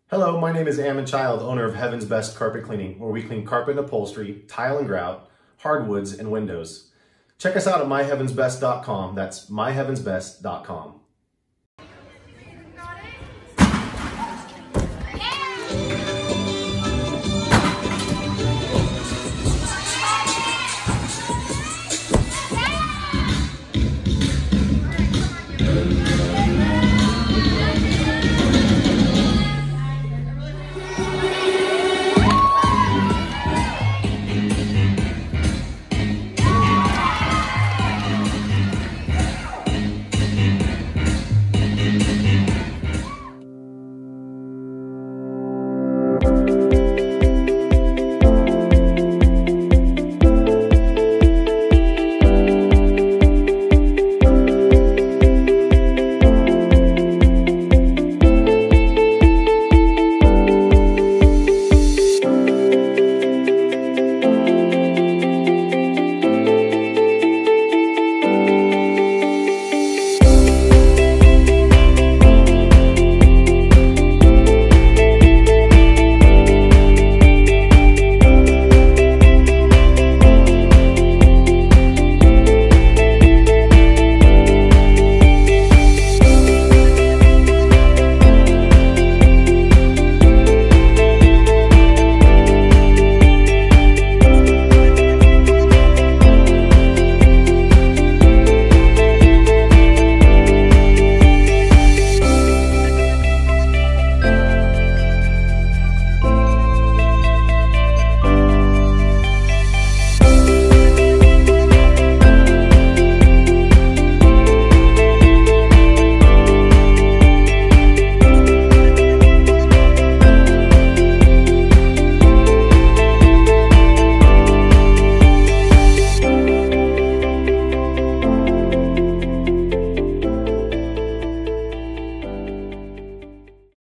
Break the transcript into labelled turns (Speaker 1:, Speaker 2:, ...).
Speaker 1: Hello, my name is Ammon Child, owner of Heaven's Best Carpet Cleaning, where we clean carpet and upholstery, tile and grout, hardwoods, and windows. Check us out at myheavensbest.com. That's myheavensbest.com.